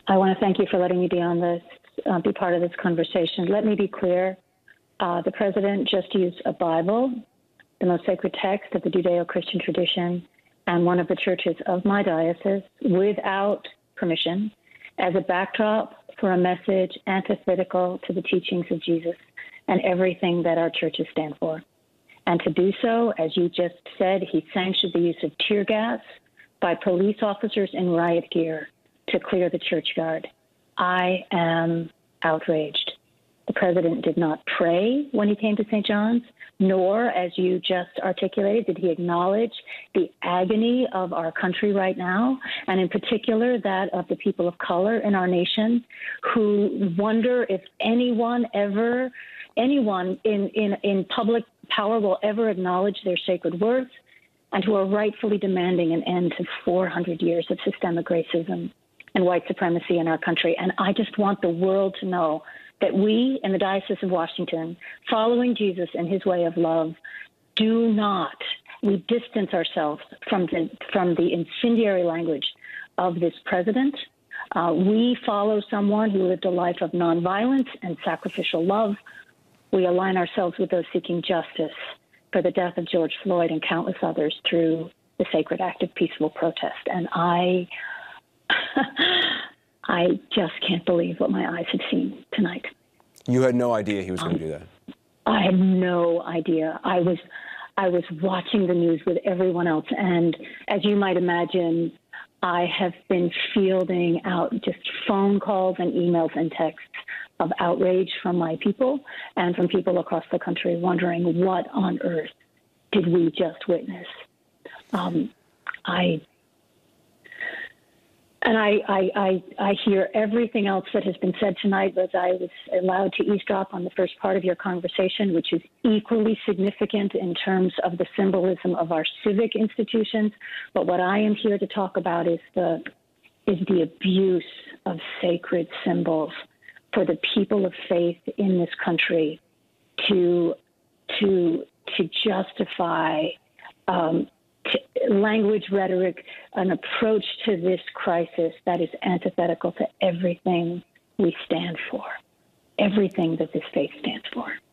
I want to thank you for letting me be on this, be part of this conversation. Let me be clear. The president just used a Bible, the most sacred text of the Judeo-Christian tradition, and one of the churches of my diocese, without permission, as a backdrop for a message antithetical to the teachings of Jesus and everything that our churches stand for. And to do so, as you just said, he sanctioned the use of tear gas by police officers in riot gear to clear the churchyard. I am outraged. The president did not pray when he came to St. John's, nor, as you just articulated, did he acknowledge the agony of our country right now, and in particular that of the people of color in our nation, who wonder if anyone in public power will ever acknowledge their sacred worth, and who are rightfully demanding an end to 400 years of systemic racism and white supremacy in our country. And I just want the world to know that we in the Diocese of Washington, following Jesus and his way of love, we distance ourselves from the incendiary language of this president. We follow someone who lived a life of nonviolence and sacrificial love. We align ourselves with those seeking justice for the death of George Floyd and countless others through the sacred act of peaceful protest. And I just can't believe what my eyes have seen tonight. You had no idea he was going to do that? I had no idea. I was watching the news with everyone else. And as you might imagine, I have been fielding out just phone calls and emails and texts of outrage from my people and from people across the country wondering what on earth did we just witness. I hear everything else that has been said tonight, as I was allowed to eavesdrop on the first part of your conversation, which is equally significant in terms of the symbolism of our civic institutions. But what I am here to talk about is the abuse of sacred symbols for the people of faith in this country to justify language, rhetoric, an approach to this crisis that is antithetical to everything we stand for, everything that this faith stands for.